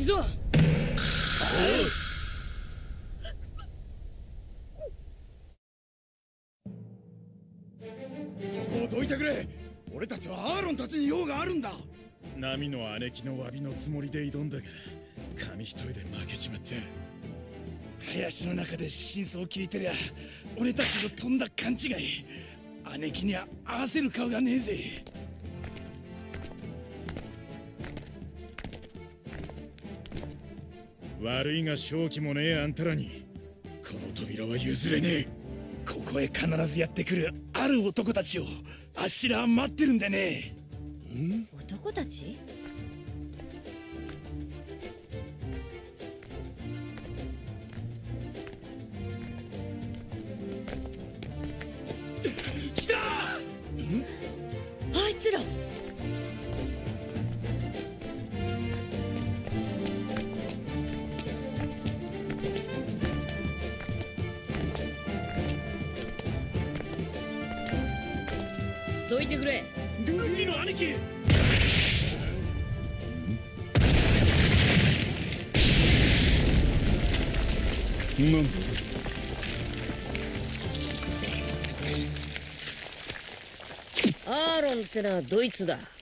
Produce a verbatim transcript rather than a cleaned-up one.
ぞ。 そこをどいてくれ。俺たちはアーロンたちに用があるんだ。 ナミの姉貴の詫びのつもりで挑んだが紙一重で負けちまった。林の中で真相を聞いてりゃ俺たちのとんだ勘違い。姉貴には合わせる顔がねえぜ。悪いが正気もねえあんたらにこの扉は譲れねえ。ここへ必ずやってくるある男たちをあっしらは待ってるんでね。 ん？男たち？ 来た！ん？ あいつら。どいてくれ。 ルフィの兄貴。なんだ？ アーロンってのはドイツだ。